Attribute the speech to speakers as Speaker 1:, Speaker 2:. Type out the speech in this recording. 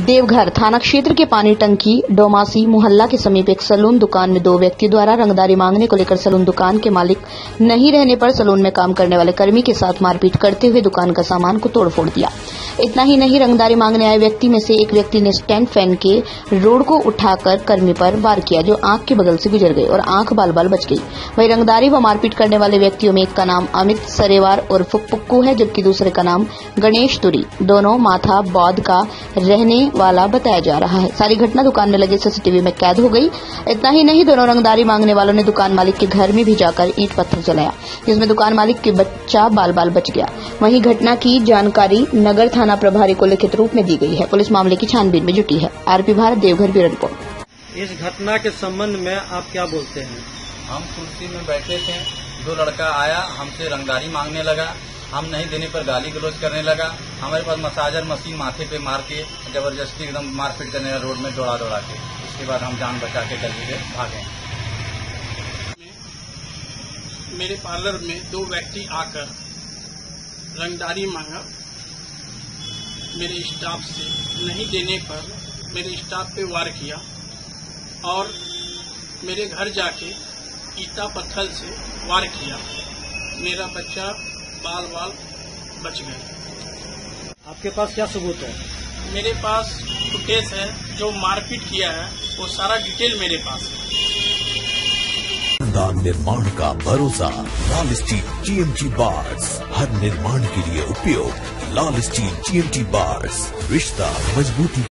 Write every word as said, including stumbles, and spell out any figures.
Speaker 1: देवघर थाना क्षेत्र के पानी टंकी डोमासी मोहल्ला के समीप एक सलून दुकान में दो व्यक्ति द्वारा रंगदारी मांगने को लेकर सलून दुकान के मालिक नहीं रहने पर सलून में काम करने वाले कर्मी के साथ मारपीट करते हुए दुकान का सामान को तोड़फोड़ दिया। इतना ही नहीं, रंगदारी मांगने आए व्यक्ति में से एक व्यक्ति ने स्टैंड फैन के रोड को उठाकर कर्मी पर वार किया, जो आंख के बगल से गुजर गई और आंख बाल बाल बच गई। वहीं रंगदारी व मारपीट करने वाले व्यक्तियों में एक का नाम अमित सरेवार और पुक्कू है, जबकि दूसरे का नाम गणेश तुरी, दोनों माथा बौद्ध का रहने वाला बताया जा रहा है। सारी घटना दुकान में लगे सीसीटीवी में कैद हो गई। इतना ही नहीं, दोनों रंगदारी मांगने वालों ने दुकान मालिक के घर में भी जाकर ईंट पत्थर जलाया, जिसमें दुकान मालिक के बच्चा बाल बाल बच गया। वहीं घटना की जानकारी नगर थाना प्रभारी को लिखित रूप में दी गई है। पुलिस मामले की छानबीन में जुटी है। RP Bharat, Deoghar bureau report.
Speaker 2: इस घटना के संबंध में आप क्या बोलते हैं?
Speaker 3: हम कुर्सी में बैठे थे, दो लड़का आया, हमसे रंगदारी मांगने लगा। हम नहीं देने पर गाली गलौज करने लगा। हमारे पास मसाजर मशीन माथे पे मार के जबरदस्ती एकदम मारपीट करने लगा, रोड में दौड़ा दौड़ा के। उसके बाद हम जान बचा के गली से भागे।
Speaker 4: मेरे पार्लर में दो व्यक्ति आकर रंगदारी मांगा। मेरे स्टाफ से नहीं देने पर मेरे स्टाफ पे वार किया और मेरे घर जाके ईटा पत्थर से वार किया। मेरा बच्चा बाल बाल बच गए।
Speaker 2: आपके पास क्या सबूत है?
Speaker 4: मेरे पास फुटेज है, जो मारपीट किया है वो सारा डिटेल मेरे पास है।
Speaker 5: निर्माण का भरोसा लाल स्टील जीएमटी बार्स, हर निर्माण के लिए उपयोग लाल स्टील जीएमटी बार्स, रिश्ता मजबूती।